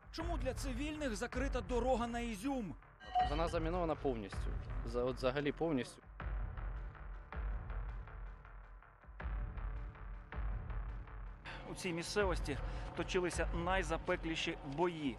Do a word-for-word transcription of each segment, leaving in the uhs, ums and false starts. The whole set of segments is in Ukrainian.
Чому для цивільних закрита дорога на Ізюм? Вона замінована повністю. За, от взагалі повністю. У цій місцевості точилися найзапекліші бої.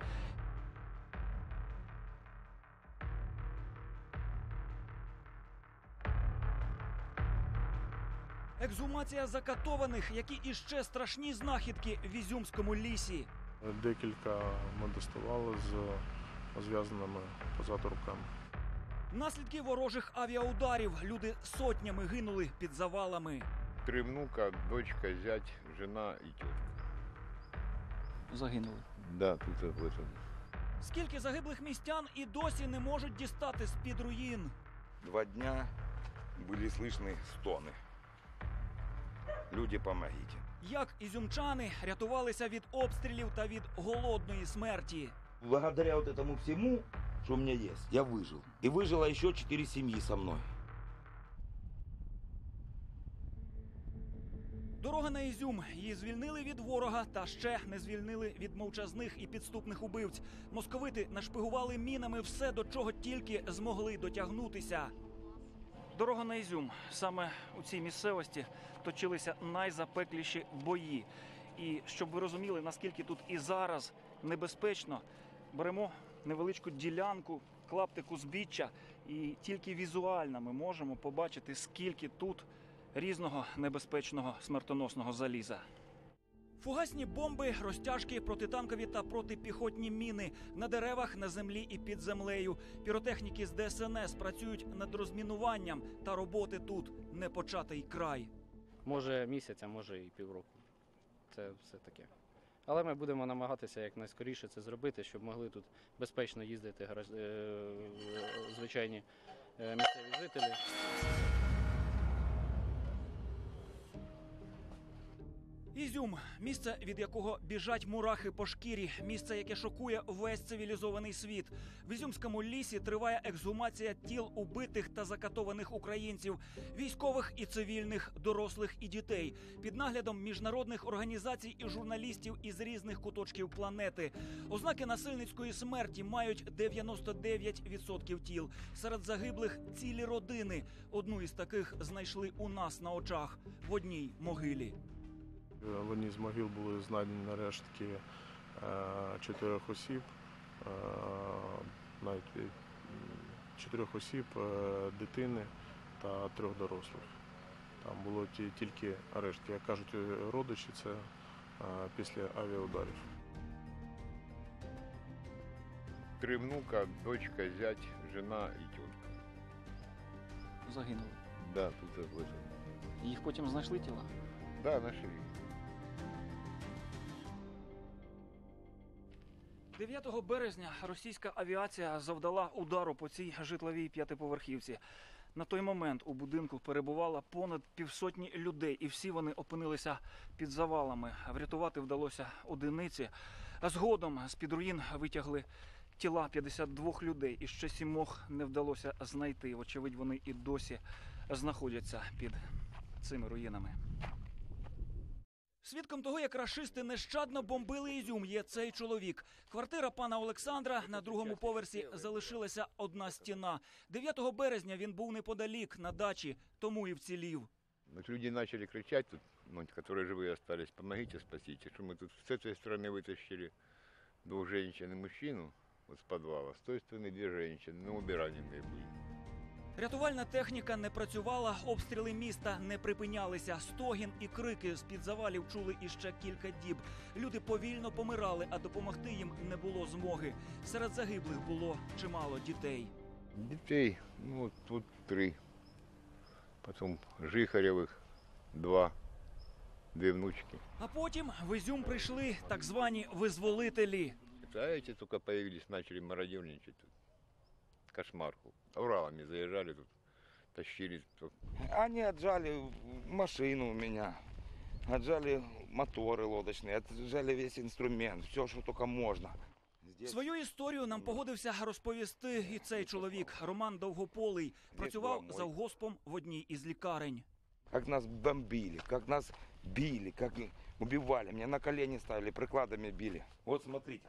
Екзумація закатованих, які іще страшні знахідки в Ізюмському лісі. Декілька ми доставали з зв'язаними позаду руками. Наслідки ворожих авіаударів. Люди сотнями гинули під завалами. Три внука, дочка, зять, жена і тітка. Загинули. Да, тут об этом. Скільки загиблих містян і досі не можуть дістати з-під руїн. Два дня были слышны стоны. Люди, помогите. Як ізюмчани рятувалися від обстрілів та від голодної смерті. Благодаря вот этому всему, что у меня есть, я выжил. И выжило еще четыре семьи со мной. Дорога на Ізюм. Її звільнили від ворога та ще не звільнили від мовчазних і підступних убивць. Московити нашпигували мінами все, до чого тільки змогли дотягнутися. Дорога на Ізюм. Саме у цій місцевості точилися найзапекліші бої. І щоб ви розуміли, наскільки тут і зараз небезпечно, беремо невеличку ділянку, клаптик узбіччя, і тільки візуально ми можемо побачити, скільки тут різного небезпечного смертоносного заліза. Фугасні бомби, розтяжки, протитанкові та протипіхотні міни на деревах, на землі і під землею. Піротехніки з Де Ес Ен Ес працюють над розмінуванням, та роботи тут не початий край. Може місяць, а може і півроку. Це все таке. Але ми будемо намагатися якнайскоріше це зробити, щоб могли тут безпечно їздити звичайні місцеві жителі. Ізюм – місце, від якого біжать мурахи по шкірі, місце, яке шокує весь цивілізований світ. В Ізюмському лісі триває ексгумація тіл убитих та закатованих українців, військових і цивільних, дорослих і дітей, під наглядом міжнародних організацій і журналістів із різних куточків планети. Ознаки насильницької смерті мають дев'яносто дев'ять відсотків тіл. Серед загиблих – цілі родини. Одну із таких знайшли у нас на очах, в одній могилі. В одній з могил були знайдені рештки чотирьох осіб, навіть чотирьох осіб, дитини та трьох дорослих. Там було тільки рештки, як кажуть родичі, це після авіаударів. Три внука, дочка, зять, жена і тітка. Загинули. Да, тут об этом. Їх потім знайшли тіла? Да, нашли. дев'ятого березня російська авіація завдала удару по цій житловій п'ятиповерхівці. На той момент у будинку перебувало понад півсотні людей, і всі вони опинилися під завалами. Врятувати вдалося одиниці. А згодом з-під руїн витягли тіла п'ятдесят двох людей, і ще сімох не вдалося знайти. Очевидь, вони і досі знаходяться під цими руїнами. Свідком того, як рашисти нещадно бомбили Ізюм, є цей чоловік. Квартира пана Олександра, на другому поверсі залишилася одна стіна. дев'ятого березня він був неподалік, на дачі, тому і вцілів. Люди почали кричати тут, ну, які живі залишились, помогите, спасите. Що ми тут з цієї сторони витащили двох жінок і мужчину от з підвалу, з тієї сторони дві жінки, ну, убирані не були. Рятувальна техніка не працювала, обстріли міста не припинялися. Стогін і крики з-під завалів чули іще кілька діб. Люди повільно помирали, а допомогти їм не було змоги. Серед загиблих було чимало дітей. Дітей, ну, от тут три. Потім Жихарєвих два, дві внучки. А потім в Ізюм прийшли так звані визволителі. А эти только появились, начали мародерничать тут. Кошмарку. Уралами заезжали тут, тащили. Они отжали машину у меня, отжали моторы лодочные, отжали весь инструмент, все, что только можно. Здесь... Свою історію нам погодився розповісти і цей чоловік. Роман Довгополий працював завгоспом в одній із лікарень. Как нас бомбили, как нас били, как убивали. Меня на колени ставили, прикладами били. Вот смотрите,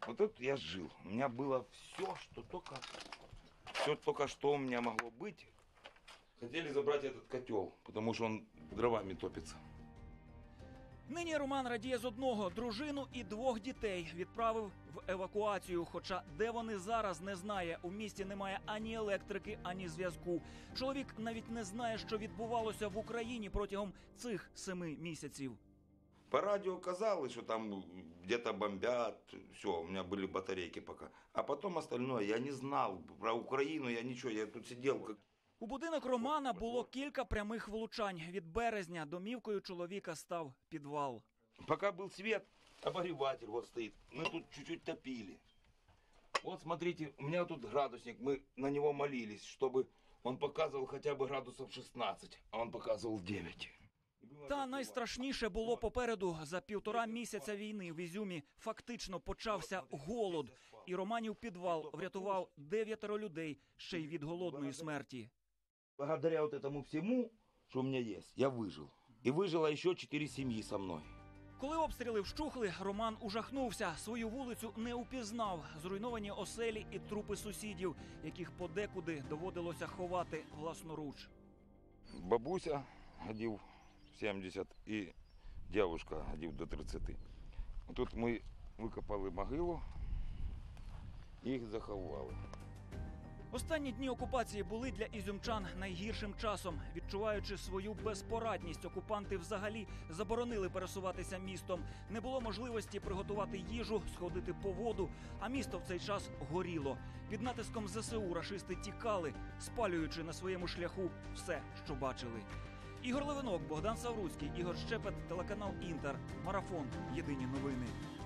Вот тут я жил. У меня было все, что только, все только что у меня могло быть. Хотели забрать этот котел, потому что он дровами топится. Нині Роман радіє з одного – дружину і двох дітей відправив в евакуацію. Хоча де вони зараз, не знає. У місті немає ані електрики, ані зв'язку. Чоловік навіть не знає, що відбувалося в Україні протягом цих семи місяців. По радио казалось, что там где-то бомбят, все, у меня были батарейки пока. А потом остальное я не знал. Про Украину я ничего, я тут сидел как... У будинок Романа було кілька прямих влучань. Від березня домівкою чоловіка став підвал. Пока был свет, обогреватель вот стоит. Мы тут чуть-чуть топили. Вот смотрите, у меня тут градусник, мы на него молились, чтобы он показывал хотя бы градусов шестнадцать, а он показывал девять. Та найстрашніше було попереду. За півтора місяця війни в Ізюмі фактично почався голод. І Романів підвал врятував дев'ятеро людей ще й від голодної смерті. Благодаря вот этому всему, что у меня есть, я выжил. И выжило еще четыре семьи со мной. Коли обстріли вщухли, Роман ужахнувся. Свою вулицю не упізнав. Зруйновані оселі і трупи сусідів, яких подекуди доводилося ховати власноруч. Бабуся годів сімдесят і дівчинка годів до тридцяти. Тут ми викопали могилу і їх заховали. Останні дні окупації були для ізюмчан найгіршим часом. Відчуваючи свою безпорадність, окупанти взагалі заборонили пересуватися містом. Не було можливості приготувати їжу, сходити по воду, а місто в цей час горіло. Під натиском зе се у рашисти тікали, спалюючи на своєму шляху все, що бачили. Ігор Левинок, Богдан Савруцький, Ігор Щепет, телеканал Інтер. Марафон. Єдині новини.